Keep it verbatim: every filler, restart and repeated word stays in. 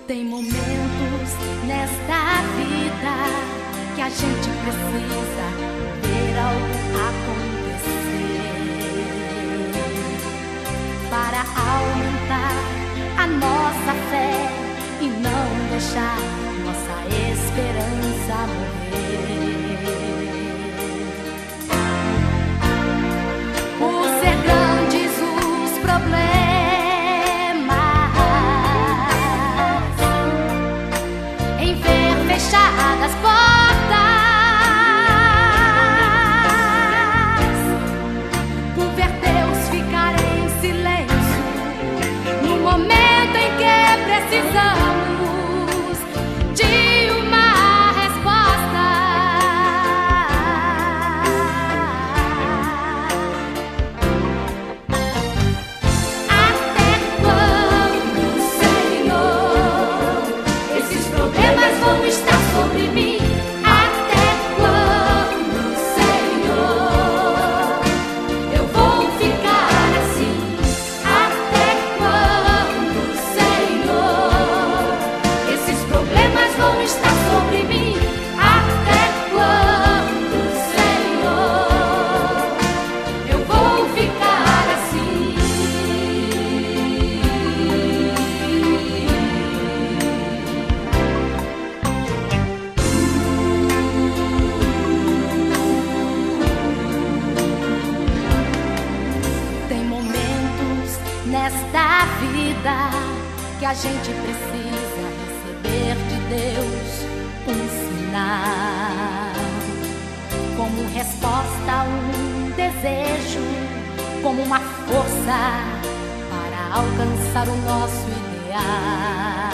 Tem momentos nesta vida que a gente precisa ver algo acontecer para aumentar a nossa fé e não deixar nossa esperança morrer. Por ser grandes os problemas, fechadas portas, por ver Deus ficar em silêncio no momento em que precisamos de uma resposta. Até quando, Senhor, esses problemas vão estar sobre mim? Até quando, Senhor, eu vou ficar assim? Até quando, Senhor, esses problemas vão estar sobre mim? Até quando, Senhor, eu vou ficar assim? Nesta vida que a gente precisa receber de Deus um sinal, como resposta a um desejo, como uma força para alcançar o nosso ideal.